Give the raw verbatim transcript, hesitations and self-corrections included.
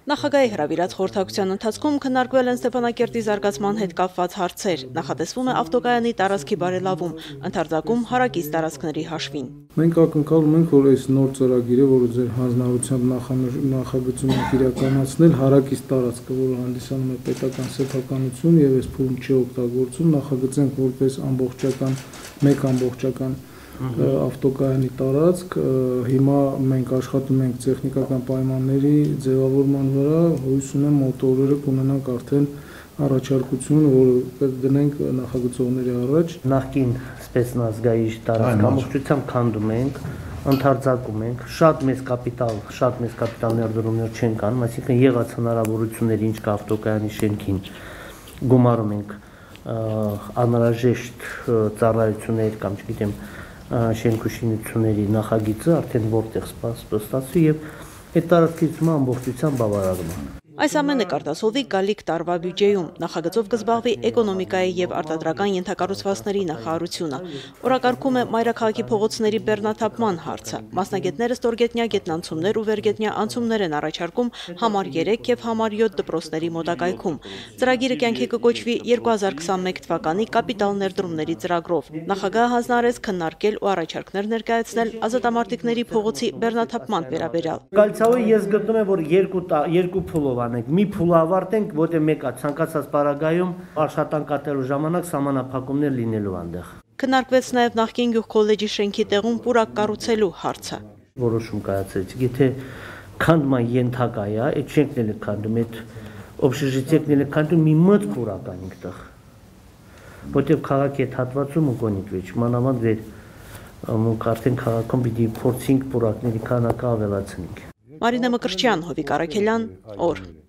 Նախագահի հրավիրած խորհրդակցության ընթացքում քննարկվել են Ստեփանակերտի զարգացման հետ կապված հարցեր, նախատեսվում է ավտոկայանի տարածքի բարելավում, ընթացքում հարակից տարածքների հաշվին։ Մենք ակնկալում ենք, որ այս նոր ծրագիրը, որը ձեր հանձնարարությամբ նախագծում եք իրականացնել, հարակից տարածքը, որը հանդիսանում է պետական սեփականություն եւ այս փուլում չի օգտագործում, նախագծենք որպես ամբողջական, մեկ ամբողջական ավտոկայանի տարածք, հիմա մենք աշխատում ենք տեխնիկական պայմանների ձևավորման վրա, հույս ունեմ մոտ օրերը կունենանք արդեն առաջարկություն, որը դնենք նախագծողների առաջ։ Նախկին սպեցնազգայի տարածք ամբողջությամբ քանդում ենք, ընթացքում ենք, շատ մեծ կապիտալ, շատ մեծ կապիտալ ներդրումներ չեն կանում, այսինքն եղած հնարավորությունները, ինչ կա ավտոկայանի շենքին, գումարում ենք անհրաժեշտ ծառայություններ կամ չգիտեմ շենքուշինությունների նախագիծը արդեն որտեղ ստացվի եւ այդ տարածքից ամբողջությամբ բավարարում է։ Այս ամենը կարտասովի գալիք տարվա բյուջեում նախագծով կզբաղվի էկոնոմիկայի եւ արտադրական ենթակառուցվածքների նախարարությունը։ Օրակարգում է մայրաքաղաքի փողոցների բեռնաթափման հարցը։ Մասնագետները ստորգետնյա գետնանցումներ ու վերգետնյա անցումներ են առաջարկում համար երեք եւ համար յոթ դպրոցների մոտակայքում։ Ծրագիրը կյանքի կկոչվի երկու հազար քսանմեկ թվականի կապիտալ ներդրումների ծրագրով։ Նախագահը հանձնարարեց քննարկել ու առաջարկներ ներկայացնել ազատամարտիկների փողոցի բեռնաթափման վերաբերյալ։ Կալցավը ես գտնում եմ, որ երկու երկու փուլով մի փուլ ավարտենք, որտեղ մեկը ցանկացած պարագայում աշխատանքատելու ժամանակ սահմանափակումներ լինելու այնտեղ։ Քննարկվեց նաև նախկին գյուղ քոլեջի շենքի տեղում պուրակ կառուցելու հարցը։ Որոշում կայացրեցինք, եթե քանդման ենթակա է, այդ շենքն էլ է քանդում, այդ օբշեժիտիեքն էլ է քանդում, մի մոտ պուրակ ան այնտեղ։ Որտեղ քաղաքի հետ հատվածում ունկոնիկ վեճ, մանավանդ վեր մենք արդեն քաղաքում պիտի փորձենք պուրակների քանակը ավելացնենք։ Մարինե Մկրտչյան, Հովիկ Արաքելյան, օր։